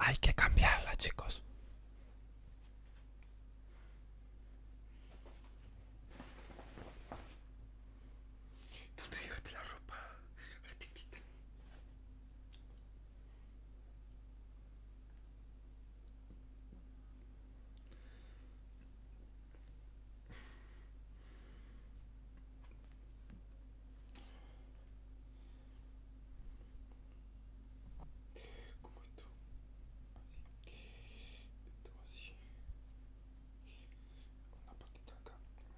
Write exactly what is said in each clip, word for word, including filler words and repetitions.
Hay que cambiarla, chicos. ¿Dónde dejaste la ropa? Ratitita. ¿Cómo esto? Así. Esto así. Una patita acá.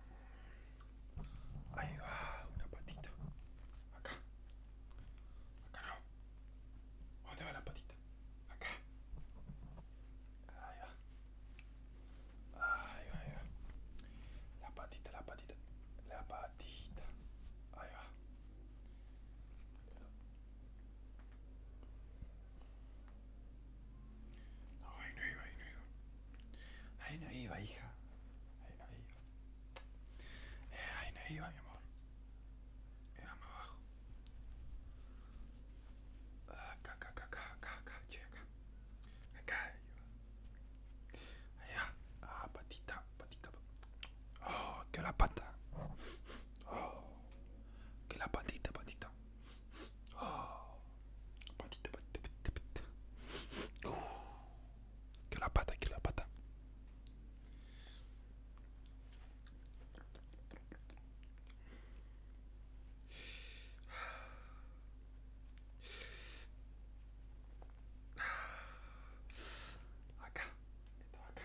Ahí va, una patita. Acá. Acá no. ¿Dónde va la patita? Acá. Ahí va. Ahí va, ahí va. La patita, la patita. La patita. Ahí va. No, ahí no iba, ahí no iba. Ahí no iba, hija. Ahí no iba. Eh, ahí no iba, mi amor. Era más abajo. Acá, acá, acá, acá, acá, acá, che, acá. Acá iba. Ahí va. Ah, patita, patita. Oh, que la pata. Oh, que la patita, patita. Oh, patita, patita, patita, patita. Uh, que la pata, que la pata. Acá, esto acá.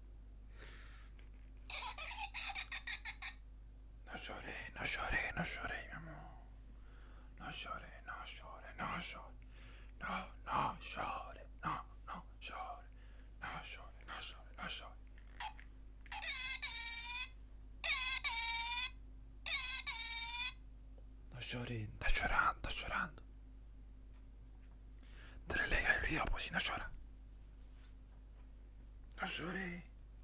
No lloré, no lloré, no lloré, mi amor. No lloré, no lloré, no lloré. No, no llore, no, no llore. No llore, no llore, no llore. No llore, está llorando, está llorando. Dale el video, pues si no llora. No lloré.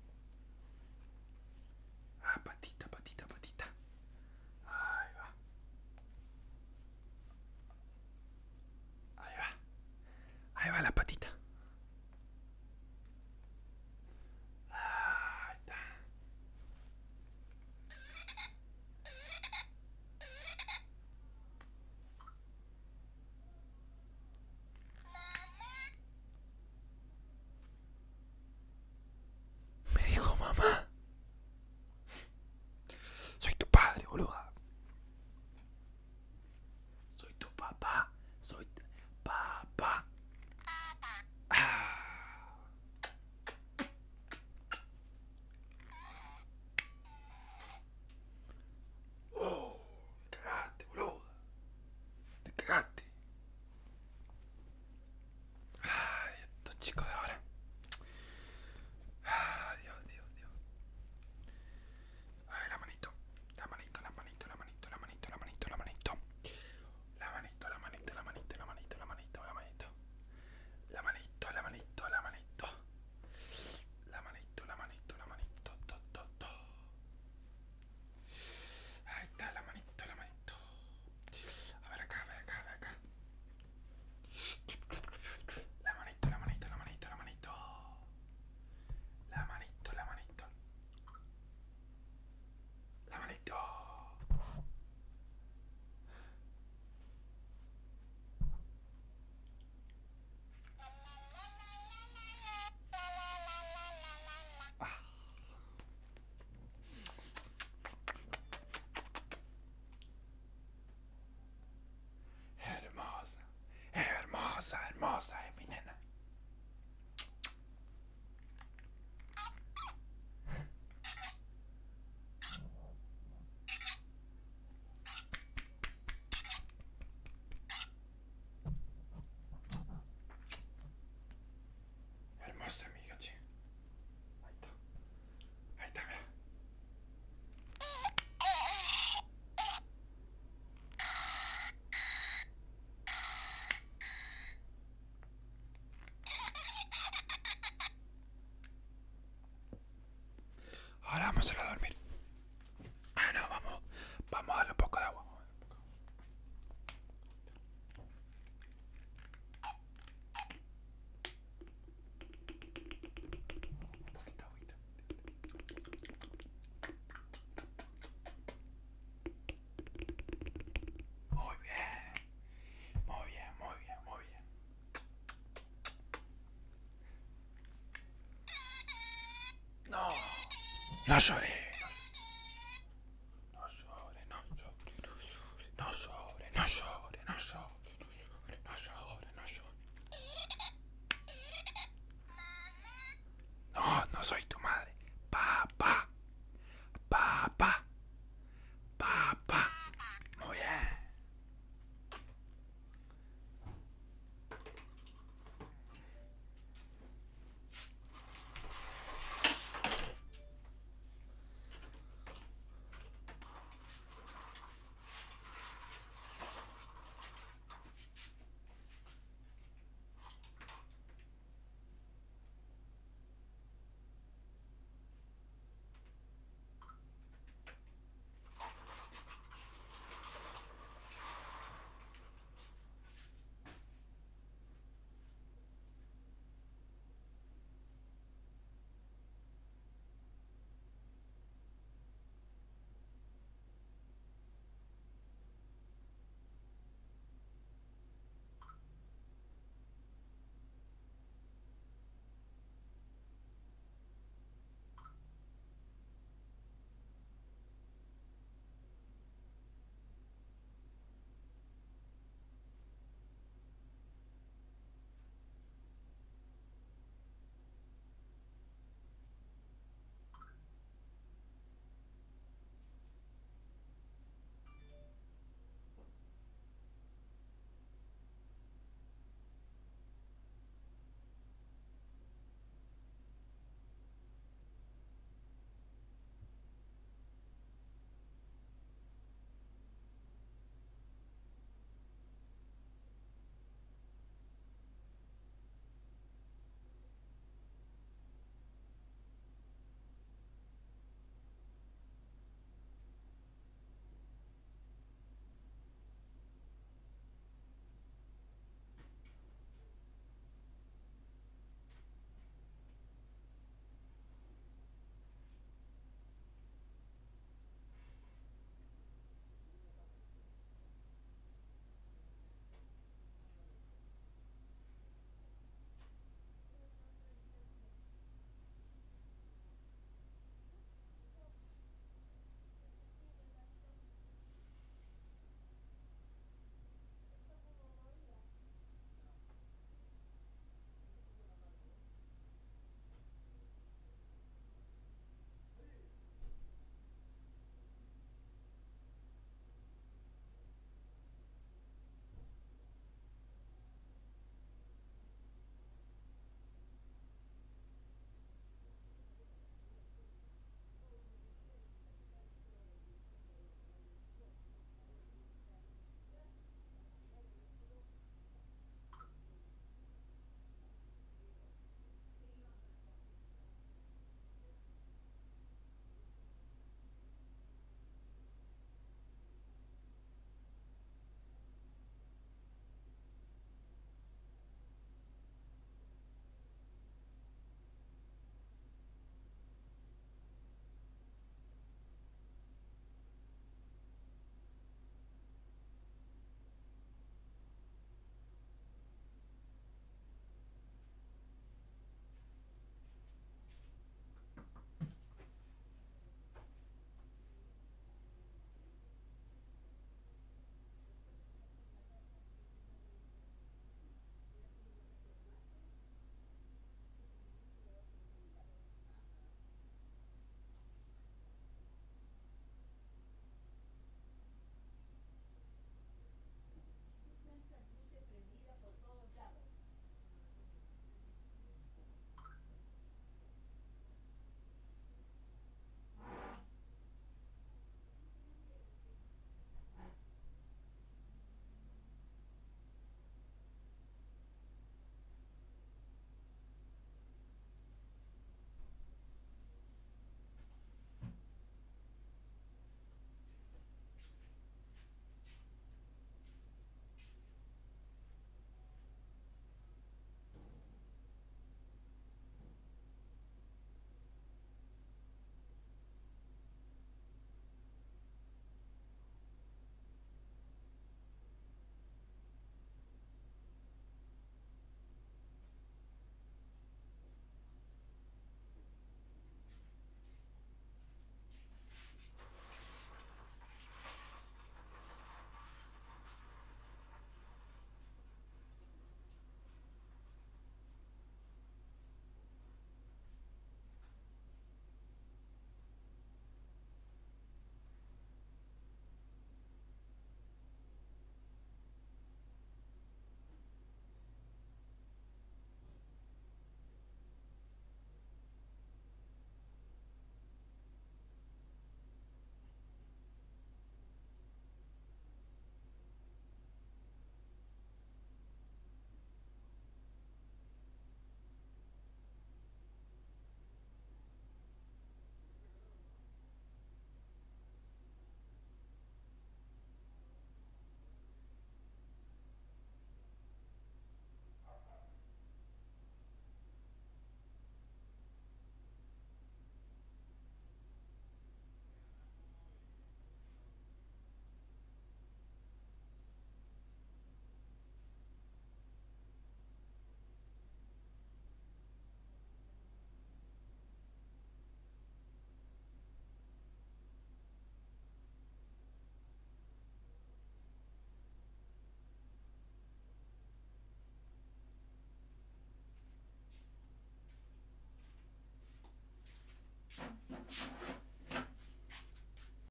Ah, patita, patita, patita. Ahí va. Ahí va. Ahí va la patita. Ahí está. Me dijo mamá. Soy tu padre, boluda. Soy tu papá. Soy tu papá. Ah. Oh, te cagaste, boluda. Te cagaste. Ay, estos chicos de ahora. Ay, Dios, Dios, Dios. Ay, la manito. La manito, la manito, la manito, la manito, la manito, la manito. La manito, la manito, la manito, la manito, la manito, la manito. La manito, la manito, la manito. La manito, la manito, la manito, to, to, to. Ahí está la manito, la manito. A ver acá, a ver acá, a ver acá. La manito, la manito, la manito, la manito. La manito, la manito. La manito. Ah, hermosa, hermosa, hermosa es mi nena. Hermosa amiga, che. Ahí está. Ahí está, mira. Ahora vamos a ir a dormir. Ah, no, vamos. Vamos a darle un poco de agua. No lloré.